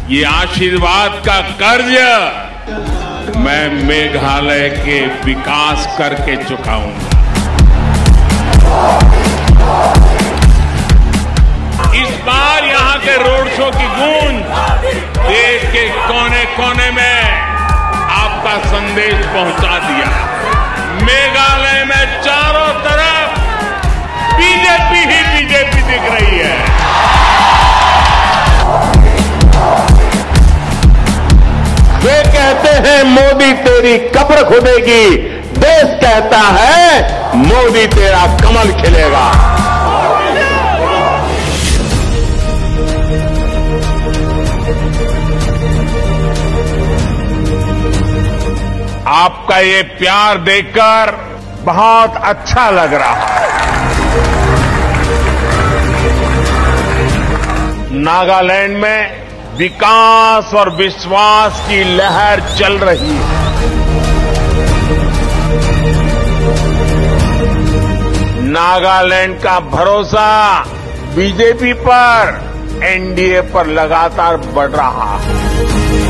ये आशीर्वाद का कर्ज मैं मेघालय के विकास करके चुकाऊंगा। इस बार यहां के रोड शो की गूंज देश के कोने कोने में आपका संदेश पहुंचा दिया। मेघालय में चारों तरफ बीजेपी ही बीजेपी दिख रही है। वे कहते हैं मोदी तेरी कब्र खुदेगी, देश कहता है मोदी तेरा कमल खिलेगा। आपका ये प्यार देखकर बहुत अच्छा लग रहा है। नागालैंड में विकास और विश्वास की लहर चल रही है। नागालैंड का भरोसा बीजेपी पर, एनडीए पर लगातार बढ़ रहा है।